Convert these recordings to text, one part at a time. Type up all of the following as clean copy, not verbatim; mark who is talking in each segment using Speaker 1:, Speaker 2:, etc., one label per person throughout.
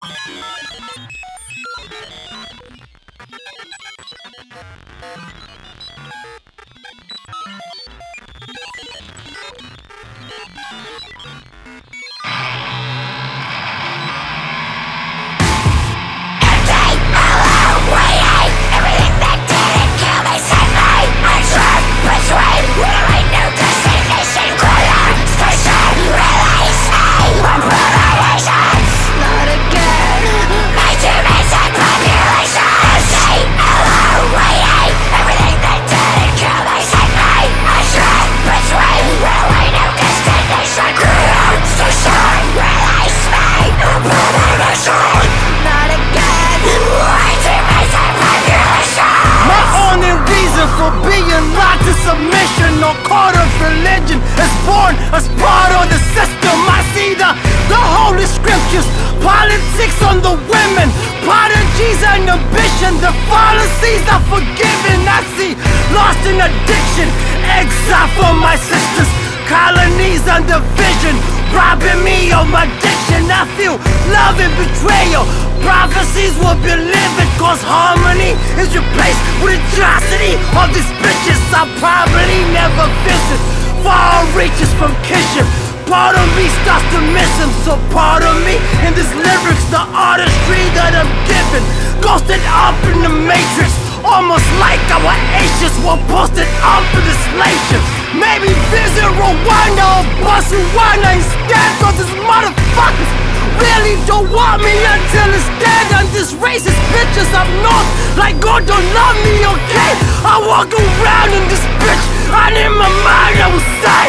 Speaker 1: Submission or court of religion is born as part of the system. I see the holy scriptures, politics on the women, prodigies and ambition. The fallacies are forgiven. I see lost in addiction, exile for my sisters, colonies and division, robbing me of my diction. I feel love and betrayal. Prophecies will be living, cause harmony is replaced with atrocity of these bitches I'll probably never visit. Far reaches from kinship, part of me starts to miss him. So part of me in these lyrics, the artistry that I'm given, ghosted up in the matrix, almost like our ancients were posted up in the slave ships. Maybe visit Rwanda or Botswana instead, cause these motherfuckers really don't want me until it's dead. And these racist bitches up north, like God don't love me, okay? I walk around in this bitch, and in my mind I will say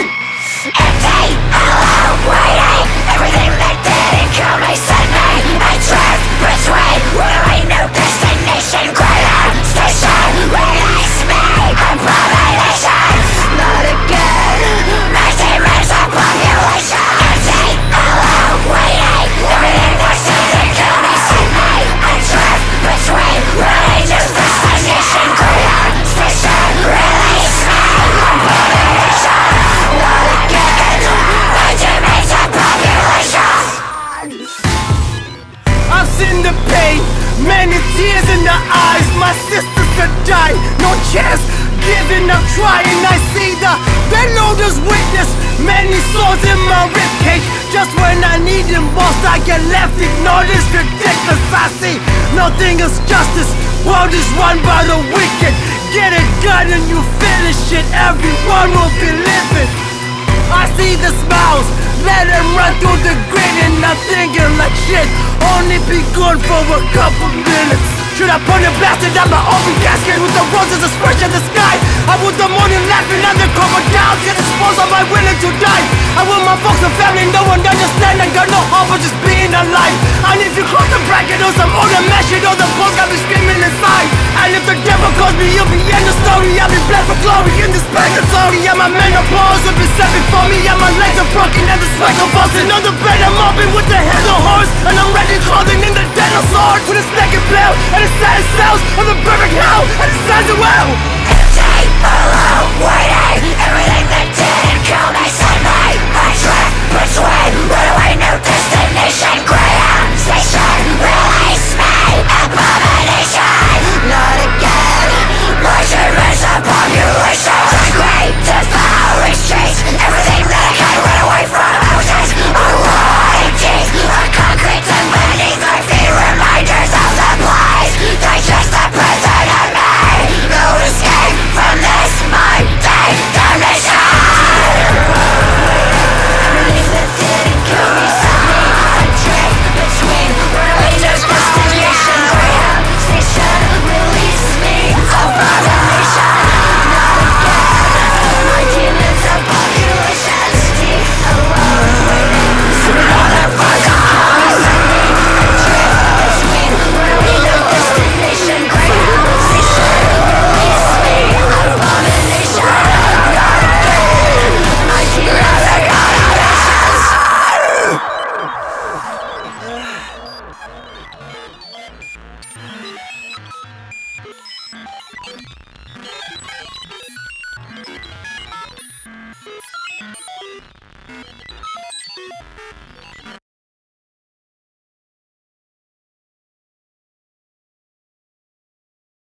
Speaker 1: empty, hollow, waiting. Everything that didn't kill me sent me. I drift between where there ain't no destination. Greater station, release me. I'm population, not again. My teammates are population. Empty, hollow, waiting. Everything that didn't kill me sent me. I drift between where there ain't no destination. Greater station, release me. I'm population, not again. My teammates are population. I've seen the pain, many tears in the eyes. My sisters have died, no chance, giving up trying. I see the loader's witness, many swords in my ribcage. Just when I need them most, I get left ignored. It's ridiculous. I see nothing is justice, world is run by the wicked. Get a gun and you finish it, everyone will be living. I see the smiles, let them run through the grid, and I'm thinking like shit, only be good for a couple minutes. Should I put a blasted at my open casket with the roses that spread in the sky? I want the morning laughing and the crocodiles get exposed. Am I willing to die? I want my folks and family, no one understand. I got no hope of just being alive. And if you cross the bracket or some older mesh, you know the bones got me screaming inside. And if the devil calls me, you'll be in the story. I'll be blessed for glory in this purgatory. And my menopause will be set before me. And my legs are broken and the sweat convulsing on the bed. I'm open with the head of horse, and I'm ready clothing in the dead of swords. With a snake and blow, and the saddest cells of the perfect hell, and it says it well. Empty, hollow, waiting. Everything that didn't kill me sent me. I drift between where there ain't no destination.